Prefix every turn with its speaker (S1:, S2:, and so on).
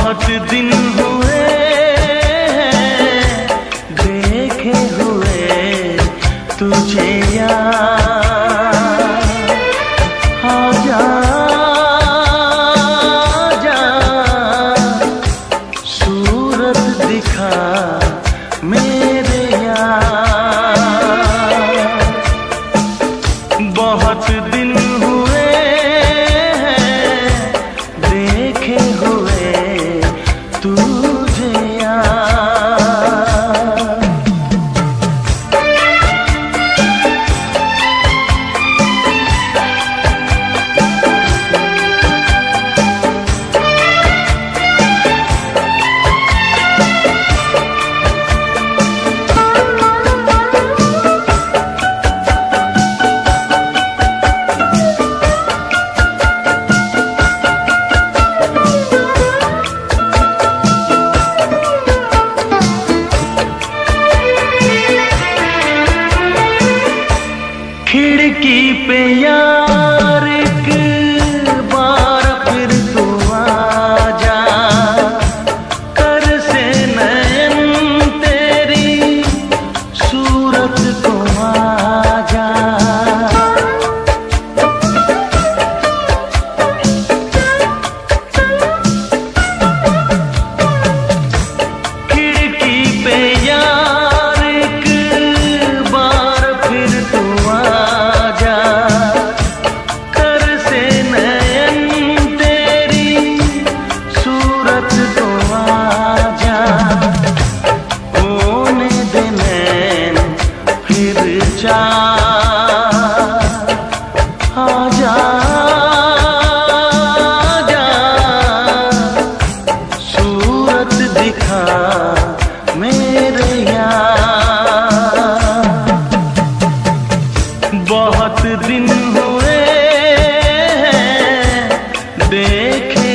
S1: बहुत दिन हुए देखे हुए तुझे यार, आजा आजा सूरत दिखा मेरे यार। बहुत दिन हुए देखे हुए तुझे यार। खिड़की पे यार एक बार फिर तू आजा, कर से नयन तेरी सूरत को आजा। खिड़की पे यार एक बार फिर तू आजा, कर से नयन तेरी सूरत को आजा। होने दे नैन फिर चार, आजा आजा सूरत दिखा मेरे यार। बहुत दिन हुए देखे